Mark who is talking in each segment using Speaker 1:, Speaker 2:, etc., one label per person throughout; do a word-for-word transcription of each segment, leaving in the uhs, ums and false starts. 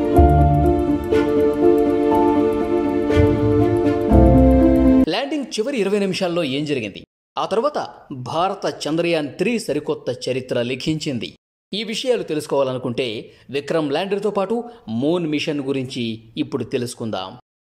Speaker 1: Landing చివరి ఇరవై నిమిషాల్లో ఏం జరిగింది? ఆ తర్వాత భారత చంద్రయాన్ త్రీ సరికొత్త చరిత్ర లిఖించింది. ఈ విషయాలు తెలుసుకోవాలనుకుంటే విక్రమ్ ల్యాండర్తో పాటు మూన్ మిషన్ గురించి ఇప్పుడు తెలుసుకుందాం.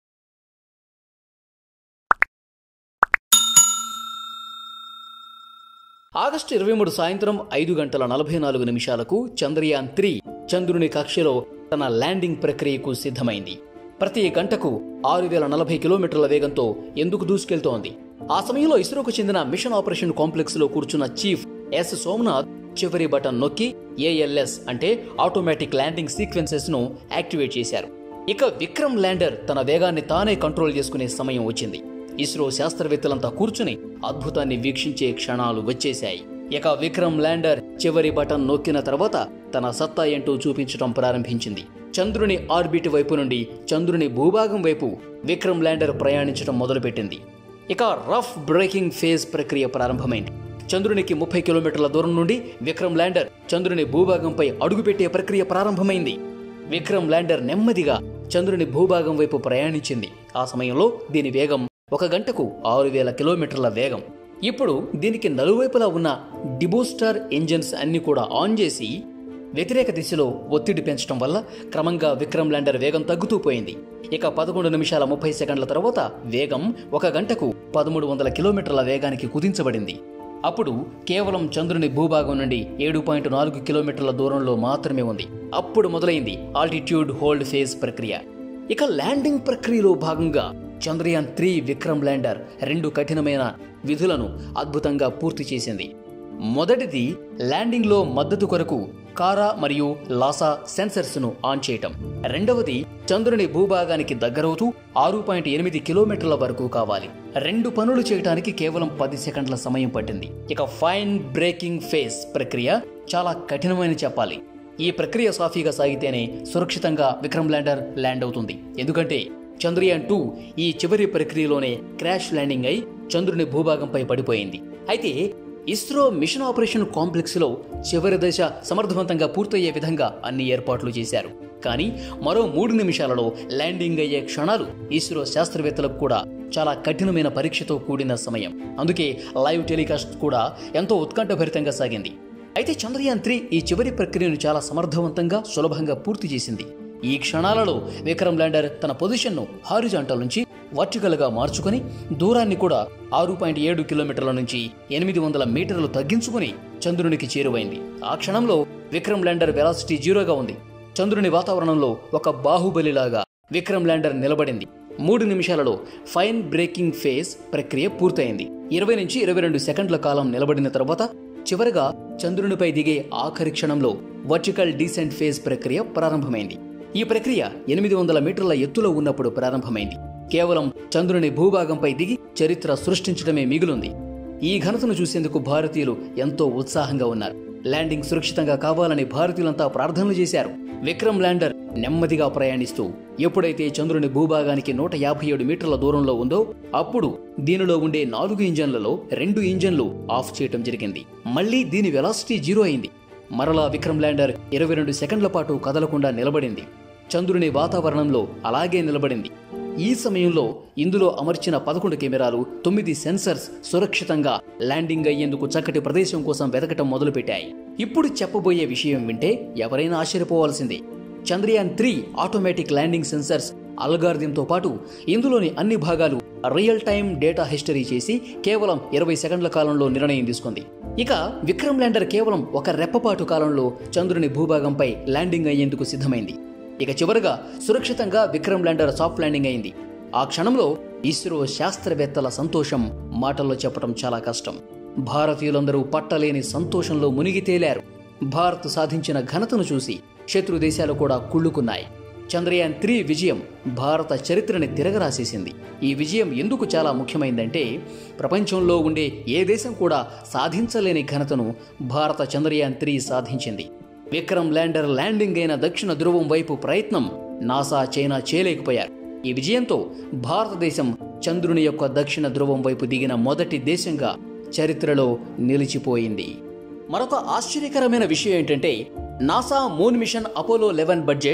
Speaker 1: ఆగస్టు ఇరవై మూడు సాయంత్రం ఐదు గంటల నలభై నాలుగు నిమిషాలకు చంద్రయాన్ త్రీ చంద్రుని కక్షలో తన ల్యాండింగ్ ప్రక్రియకు సిద్ధమైంది. ప్రతి గంటకు ఆరు వేల నలభై కిలోమీటర్ల వేగంతో ఎందుకు దూసుకెళ్తోంది? ఆ సమయంలో ఇస్రోకు చెందిన మిషన్ ఆపరేషన్ కాంప్లెక్స్ లో కూర్చున్న చీఫ్ ఎస్ సోమనాథ్ చివరి బటన్ నొక్కి ఏఎల్ఎస్ అంటే ఆటోమేటిక్ ల్యాండింగ్ సీక్వెన్సెస్ ను యాక్టివేట్ చేశారు. ఇక విక్రమ్ ల్యాండర్ తన వేగాన్ని తానే కంట్రోల్ చేసుకునే సమయం వచ్చింది. ఇస్రో శాస్త్రవేత్తలంతా కూర్చుని అద్భుతాన్ని వీక్షించే క్షణాలు వచ్చేశాయి. ఇక విక్రమ్ ల్యాండర్ చివరి బటన్ నొక్కిన తర్వాత తన సత్తా ఏంటో చూపించడం ప్రారంభించింది. చంద్రుని ఆర్బిట్ వైపు నుండి చంద్రుని భూభాగం వైపు విక్రమ్ ల్యాండర్ ప్రయాణించడం మొదలుపెట్టింది. ఇక రఫ్ బ్రేకింగ్ ఫేజ్ ప్రక్రియ ప్రారంభమైంది. చంద్రునికి ముప్పై కిలోమీటర్ల దూరం నుండి విక్రమ్ ల్యాండర్ చంద్రుని భూభాగంపై అడుగుపెట్టే ప్రక్రియ ప్రారంభమైంది. విక్రమ్ ల్యాండర్ నెమ్మదిగా చంద్రుని భూభాగం వైపు ప్రయాణించింది. ఆ సమయంలో దీని వేగం ఒక గంటకు ఆరు వేల కిలోమీటర్ల వేగం. ఇప్పుడు దీనికి నలువైపులా ఉన్న డిబూస్టర్ ఇంజిన్స్ అన్ని కూడా ఆన్ చేసి వ్యతిరేక దిశలో ఒత్తిడి పెంచడం వల్ల క్రమంగా విక్రమ్ ల్యాండర్ వేగం తగ్గుతూ పోయింది. ఇక పదకొండు నిమిషాల ముప్పై సెకండ్ల తర్వాత వేగం ఒక గంటకు పదమూడు వందల కిలోమీటర్ల వేగానికి కుదించబడింది. అప్పుడు కేవలం చంద్రుని భూభాగం నుండి ఏడు పాయింట్ నాలుగు కిలోమీటర్ల దూరంలో మాత్రమే ఉంది. అప్పుడు మొదలైంది ఆల్టిట్యూడ్ హోల్డ్ ఫేజ్ ప్రక్రియ. ఇక ల్యాండింగ్ ప్రక్రియలో భాగంగా చంద్రయాన్ త్రీ విక్రమ్ ల్యాండర్ రెండు కఠినమైన విధులను అద్భుతంగా పూర్తి చేసింది. మొదటిది ల్యాండింగ్ లో మద్దతు కొరకు కారా మరియు లాసా సెన్సర్స్ ను ఆన్ చేయటం. రెండవది చంద్రుని భూభాగానికి దగ్గరవుతూ ఆరు పాయింట్ ఎనిమిది కిలోమీటర్ల వరకు కావాలి. రెండు పనులు చేయడానికి కేవలం పది సెకండ్ల సమయం పట్టింది. ఇక ఫైన్ బ్రేకింగ్ ఫేజ్ ప్రక్రియ చాలా కఠినమైన చెప్పాలి. ఈ ప్రక్రియ సాఫీగా సాగితేనే సురక్షితంగా విక్రమ్ ల్యాండర్ ల్యాండ్ అవుతుంది. ఎందుకంటే చంద్రయాన్ టూ ఈ చివరి ప్రక్రియలోనే క్రాష్ ల్యాండింగ్ అయి చంద్రుని భూభాగంపై పడిపోయింది. అయితే ఇస్రో మిషన్ ఆపరేషన్ కాంప్లెక్స్ లో చివరి దశ సమర్థవంతంగా పూర్తయ్యే విధంగా అన్ని ఏర్పాట్లు చేశారు. కానీ మరో మూడు నిమిషాలలో ల్యాండింగ్ అయ్యే క్షణాలు ఇస్రో శాస్త్రవేత్తలకు కూడా చాలా కఠినమైన పరీక్షతో కూడిన సమయం. అందుకే లైవ్ టెలికాస్ట్ కూడా ఎంతో ఉత్కంఠభరితంగా సాగింది. అయితే చంద్రయాన్ త్రీ ఈ చివరి ప్రక్రియను చాలా సమర్థవంతంగా సులభంగా పూర్తి చేసింది. ఈ క్షణాలలో విక్రమ్ ల్యాండర్ తన పొజిషన్ ను హారిజాంటల్ నుంచి వర్టికల్ గా మార్చుకుని దూరాన్ని కూడా ఆరు పాయింట్ ఏడు కిలోమీటర్ల నుంచి ఎనిమిది వందల మీటర్లు తగ్గించుకుని చంద్రునికి చేరువైంది. ఆ క్షణంలో విక్రమ్ ల్యాండర్ వెలాసిటీ జీరోగా ఉంది. చంద్రుని వాతావరణంలో ఒక బాహుబలిలాగా విక్రమ్ ల్యాండర్ నిలబడింది. మూడు నిమిషాలలో ఫైన్ బ్రేకింగ్ ఫేజ్ ప్రక్రియ పూర్తయింది. ఇరవై నుంచి ఇరవై రెండు సెకండ్ల కాలం నిలబడిన తర్వాత చివరగా చంద్రునిపై దిగే ఆఖరి క్షణంలో వర్టికల్ డీసెంట్ ఫేజ్ ప్రక్రియ ప్రారంభమైంది. ఈ ప్రక్రియ ఎనిమిది వందల మీటర్ల ఎత్తులో ఉన్నప్పుడు ప్రారంభమైంది. కేవలం చంద్రుని భూభాగంపై దిగి చరిత్ర సృష్టించడమే మిగులుంది. ఈ ఘనతను చూసేందుకు భారతీయులు ఎంతో ఉత్సాహంగా ఉన్నారు. ల్యాండింగ్ సురక్షితంగా కావాలని భారతీయులంతా ప్రార్థనలు చేశారు. విక్రమ్ ల్యాండర్ నెమ్మదిగా ప్రయాణిస్తూ ఎప్పుడైతే చంద్రుని భూభాగానికి నూట యాభై ఏడు మీటర్ల దూరంలో ఉందో అప్పుడు దీనిలో ఉండే నాలుగు ఇంజన్లలో రెండు ఇంజన్లు ఆఫ్ చేయటం జరిగింది. మళ్లీ దీని వెలాసిటీ జీరో అయింది. మరలా విక్రమ్ ల్యాండర్ ఇరవై రెండు సెకండ్ల పాటు కదలకుండా నిలబడింది. చంద్రుని వాతావరణంలో అలాగే నిలబడింది. ఈ సమయంలో ఇందులో అమర్చిన పదకొండు కెమెరాలు, తొమ్మిది సెన్సర్స్ సురక్షితంగా ల్యాండింగ్ అయ్యేందుకు చక్కటి ప్రదేశం కోసం వెతకటం మొదలుపెట్టాయి. ఇప్పుడు చెప్పబోయే విషయం వింటే ఎవరైనా ఆశ్చర్యపోవాల్సిందే. Chandrayaan three automatic landing sensors అల్గారిథంతో పాటు ఇందులోని అన్ని భాగాలు రియల్ టైం డేటా హిస్టరీ చేసి కేవలం ఇరవై సెకండ్ల కాలంలో నిర్ణయం తీసుకుంది. ఇక విక్రమ్ ల్యాండర్ కేవలం ఒక రెప్పపాటు కాలంలో చంద్రుని భూభాగంపై ల్యాండింగ్ అయ్యేందుకు సిద్ధమైంది. ఇక చివరగా సురక్షితంగా విక్రమ్ ల్యాండర్ సాఫ్ట్ ల్యాండింగ్ అయింది. ఆ క్షణంలో ఇస్రో శాస్త్రవేత్తల సంతోషం మాటల్లో చెప్పడం చాలా కష్టం. భారతీయులందరూ పట్టలేని సంతోషంలో మునిగి తేలారు. భారత్ సాధించిన ఘనతను చూసి శత్రు దేశాలు కూడా కుళ్ళుకున్నాయి. చంద్రయాన్ త్రీ విజయం భారత చరిత్రని తిరగరాసేసింది. ఈ విజయం ఎందుకు చాలా ముఖ్యమైందంటే ప్రపంచంలో ఉండే ఏ దేశం కూడా సాధించలేని ఘనతను భారత చంద్రయాన్ త్రీ సాధించింది. విక్రమ్ ల్యాండర్ ల్యాండింగ్ అయిన దక్షిణ ధ్రువం వైపు ప్రయత్నం నాసా, చైనా చేయలేకపోయారు. ఈ విజయంతో భారతదేశం చంద్రుని యొక్క దక్షిణ ధ్రువం వైపు దిగిన మొదటి దేశంగా చరిత్రలో నిలిచిపోయింది. మరొక ఆశ్చర్యకరమైన విషయం ఏంటంటే NASA moon mission Apollo eleven budget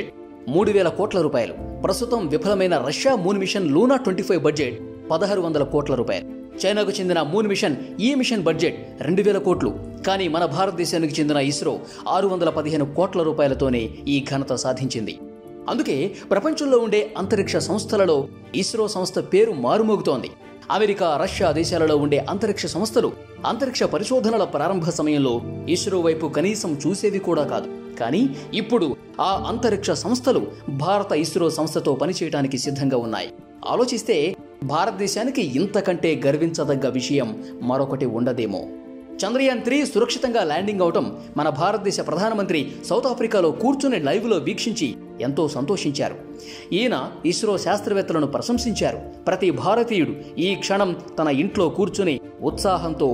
Speaker 1: మూడు వేల కోట్ల రూపాయలు. ప్రస్తుతం విఫలమైన Russia moon mission Luna twenty five budget పదహారు వందల కోట్ల రూపాయలు. చైనాకు చెందిన మూన్ మిషన్ ఈ మిషన్ బడ్జెట్ రెండు వేల కోట్లు. కానీ మన భారతదేశానికి చెందిన ఇస్రో ఆరు వందల పదిహేను కోట్ల రూపాయలతోనే ఈ ఘనత సాధించింది. అందుకే ప్రపంచంలో ఉండే అంతరిక్ష సంస్థలలో ఇస్రో సంస్థ పేరు మారుమోగుతోంది. అమెరికా, రష్యా దేశాలలో ఉండే అంతరిక్ష సంస్థలు అంతరిక్ష పరిశోధనల ప్రారంభ సమయంలో ఇస్రో వైపు కనీసం చూసేవి కూడా కాదు. కానీ ఇప్పుడు ఆ అంతరిక్ష సంస్థలు భారత ఇస్రో సంస్థతో పనిచేయడానికి సిద్ధంగా ఉన్నాయి. ఆలోచిస్తే భారతదేశానికి ఇంతకంటే గర్వించదగ్గ విషయం మరొకటి ఉండదేమో. చంద్రయాన్ త్రీ సురక్షితంగా ల్యాండింగ్ అవటం మన భారతదేశ ప్రధానమంత్రి సౌత్ ఆఫ్రికాలో కూర్చుని లైవ్లో వీక్షించి ఎంతో సంతోషించారు. ఈయన ఇస్రో శాస్త్రవేత్తలను ప్రశంసించారు. ప్రతి భారతీయుడు ఈ క్షణం తన ఇంట్లో కూర్చుని ఉత్సాహంతో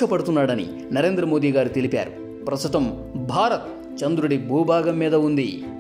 Speaker 1: సంతోషపడుతున్నాడని నరేంద్ర మోదీ గారు తెలిపారు. ప్రస్తుతం భారత్ చంద్రుడి భూభాగం మీద ఉంది.